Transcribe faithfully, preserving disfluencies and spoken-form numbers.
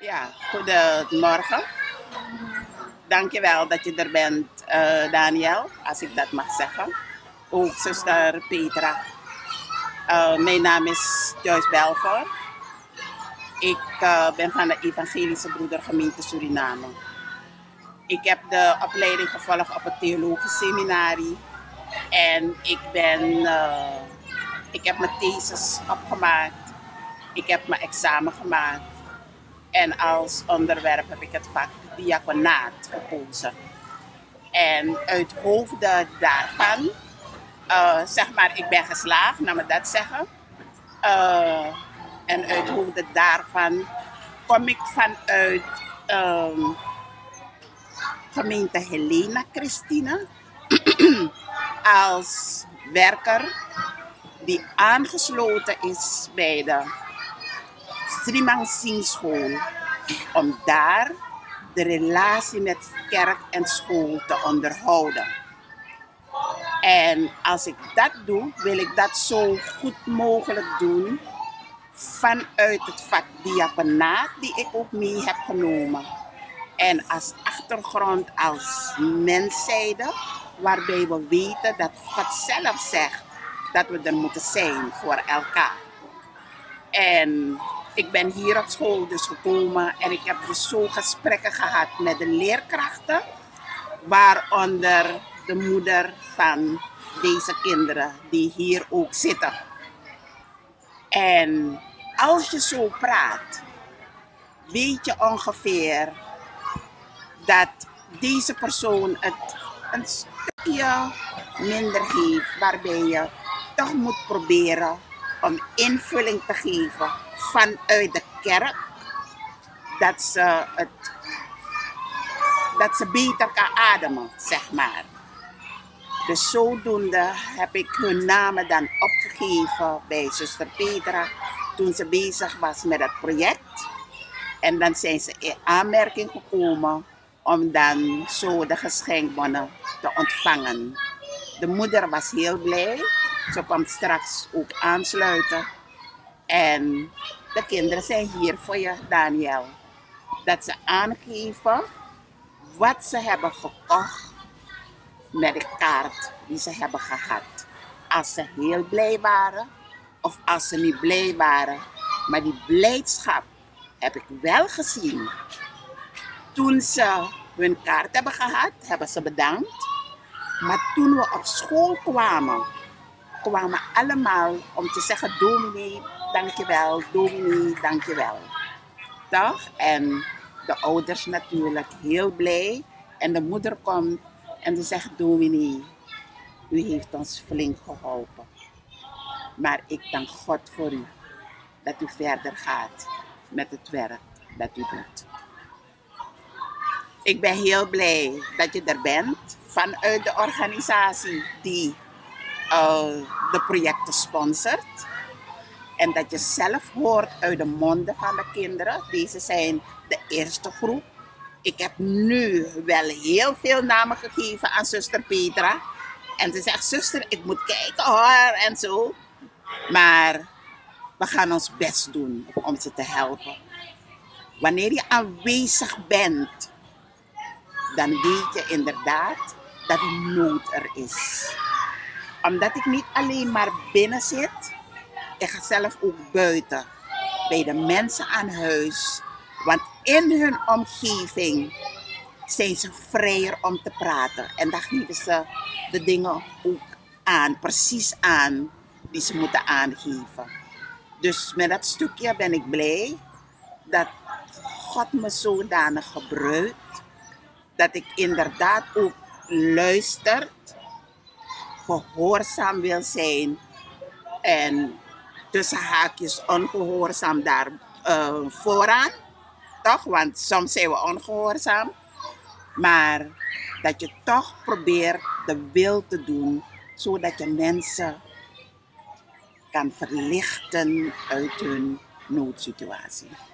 Ja, goedemorgen. Dankjewel dat je er bent, uh, Daniel, als ik dat mag zeggen. Ook zuster Petra. Uh, mijn naam is Joyce Belfort. Ik uh, ben van de Evangelische Broedergemeente Suriname. Ik heb de opleiding gevolgd op het theologisch seminarie. En ik, ben, uh, ik heb mijn thesis opgemaakt. Ik heb mijn examen gemaakt. En als onderwerp heb ik het vak diaconaat gekozen. En uit hoofde daarvan, uh, zeg maar, ik ben geslaagd, laat me dat zeggen. Uh, en uit hoofde daarvan kom ik vanuit um, gemeente Helena Christina als werker die aangesloten is bij de Srimang Singh School, om daar de relatie met kerk en school te onderhouden. En als ik dat doe, wil ik dat zo goed mogelijk doen vanuit het vak diaconaat die ik ook mee heb genomen. En als achtergrond als menszijde, waarbij we weten dat God zelf zegt dat we er moeten zijn voor elkaar. En ik ben hier op school dus gekomen en ik heb dus zo gesprekken gehad met de leerkrachten, waaronder de moeder van deze kinderen die hier ook zitten. En als je zo praat, weet je ongeveer dat deze persoon het een stukje minder heeft, waarbij je toch moet proberen om invulling te geven vanuit de kerk, dat ze, het, dat ze beter kan ademen, zeg maar. Dus zodoende heb ik hun namen dan opgegeven bij zuster Petra toen ze bezig was met het project. En dan zijn ze in aanmerking gekomen om dan zo de geschenkbonnen te ontvangen. De moeder was heel blij. Ze komt straks ook aansluiten. En de kinderen zijn hier voor je, Daniel. Dat ze aangeven wat ze hebben gekocht met de kaart die ze hebben gehad. Als ze heel blij waren of als ze niet blij waren. Maar die blijdschap heb ik wel gezien. Toen ze hun kaart hebben gehad, hebben ze bedankt. Maar toen we op school kwamen, kwamen allemaal om te zeggen: dominee, dankjewel, dominee, dankjewel. Toch? En de ouders natuurlijk heel blij. En de moeder komt en ze zegt: dominee, u heeft ons flink geholpen. Maar ik dank God voor u, dat u verder gaat met het werk dat u doet. Ik ben heel blij dat je er bent vanuit de organisatie die uh, de projecten sponsort. En dat je zelf hoort uit de monden van de kinderen. Deze zijn de eerste groep. Ik heb nu wel heel veel namen gegeven aan zuster Petra. En ze zegt: zuster, ik moet kijken hoor en zo. Maar we gaan ons best doen om ze te helpen. Wanneer je aanwezig bent, dan weet je inderdaad dat die nood er is. Omdat ik niet alleen maar binnen zit, ik ga zelf ook buiten. Bij de mensen aan huis. Want in hun omgeving zijn ze vrijer om te praten. En dan geven ze de dingen ook aan, precies aan, die ze moeten aangeven. Dus met dat stukje ben ik blij dat God me zodanig gebruikt. Dat ik inderdaad ook luister, gehoorzaam wil zijn en tussen haakjes ongehoorzaam daar uh, vooraan. Toch? Want soms zijn we ongehoorzaam. Maar dat je toch probeert de wil te doen, zodat je mensen kan verlichten uit hun noodsituatie.